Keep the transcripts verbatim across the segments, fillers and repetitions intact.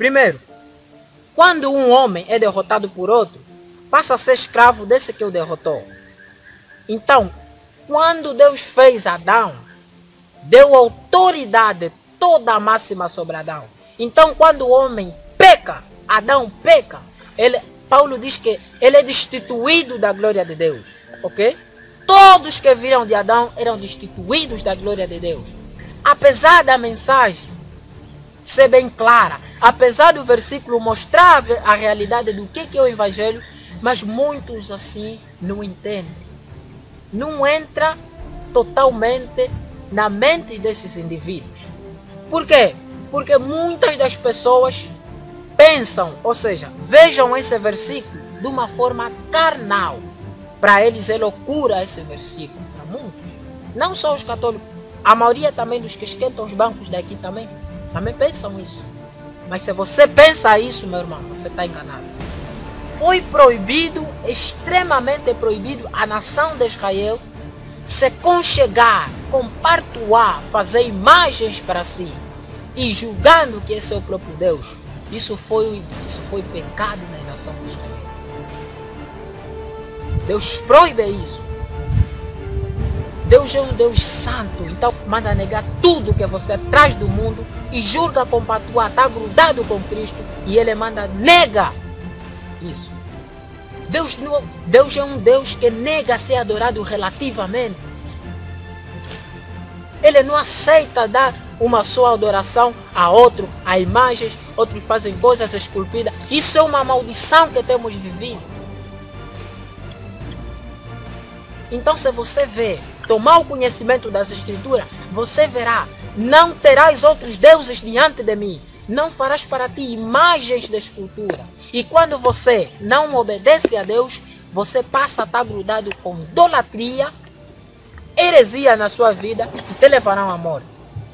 Primeiro, quando um homem é derrotado por outro, passa a ser escravo desse que o derrotou. Então, quando Deus fez Adão, deu autoridade toda a máxima sobre Adão. Então, quando o homem peca, Adão peca, ele, Paulo diz que ele é destituído da glória de Deus. Ok? Todos que viram de Adão eram destituídos da glória de Deus. Apesar da mensagem ser bem clara, apesar do versículo mostrar a realidade do que é o Evangelho, mas muitos assim não entendem. Não entra totalmente na mente desses indivíduos. Por quê? Porque muitas das pessoas pensam, ou seja, vejam esse versículo de uma forma carnal. Para eles é loucura esse versículo, para muitos. Não só os católicos, a maioria também dos que esquentam os bancos daqui também, também pensam isso. Mas se você pensa isso, meu irmão, você está enganado. Foi proibido, extremamente proibido, a nação de Israel se conchegar, compartilhar, fazer imagens para si e julgando que esse é o próprio Deus. Isso foi, isso foi pecado na nação de Israel. Deus proíbe isso. Deus é um Deus santo, então manda negar tudo que você traz do mundo e julga compartilhar, está grudado com Cristo e Ele manda nega isso. Deus, Deus é um Deus que nega ser adorado relativamente. Ele não aceita dar uma só adoração a outro, a imagens, outros fazem coisas esculpidas. Isso é uma maldição que temos vivido. Então, se você vê, tomar o conhecimento das Escrituras, você verá, não terás outros deuses diante de mim, não farás para ti imagens de escultura. E quando você não obedece a Deus, você passa a estar grudado com idolatria, heresia na sua vida e te levarão à morte.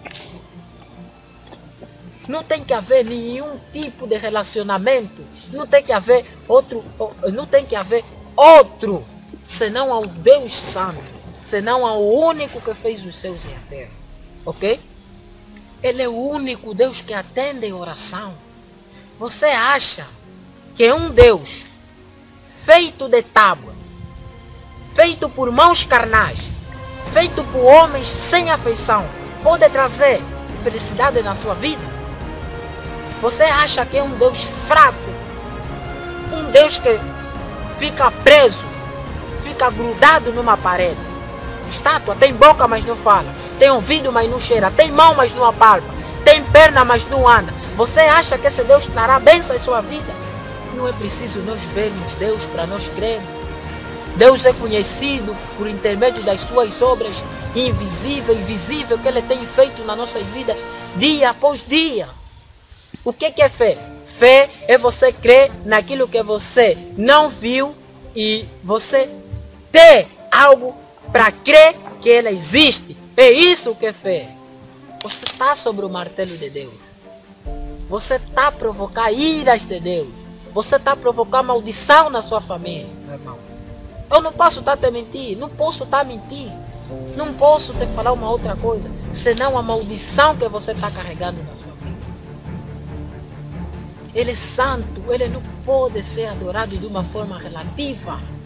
Não tem que haver nenhum tipo de relacionamento, não tem que haver outro, não tem que haver outro, senão ao Deus Santo, senão ao único que fez os céus e a terra. Ok? Ele é o único Deus que atende a oração. Você acha que um Deus feito de tábua, feito por mãos carnais, feito por homens sem afeição, pode trazer felicidade na sua vida? Você acha que é um Deus fraco, um Deus que fica preso, fica grudado numa parede? Estátua tem boca, mas não fala, tem ouvido, mas não cheira, tem mão, mas não apalpa, tem perna, mas não anda. Você acha que esse Deus trará bênção em sua vida? Não é preciso nós vermos Deus para nós crermos. Deus é conhecido por intermédio das suas obras invisível e visível que Ele tem feito nas nossas vidas dia após dia. O que é fé? Fé é você crer naquilo que você não viu e você ter algo para crer que Ele existe. É isso que é fé. Você está sobre o martelo de Deus. Você está a provocar iras de Deus. Você está a provocar maldição na sua família, meu irmão. Eu não posso estar te mentir, não posso estar a mentir. Não posso te falar uma outra coisa, senão a maldição que você está carregando na sua vida. Ele é santo, Ele não pode ser adorado de uma forma relativa.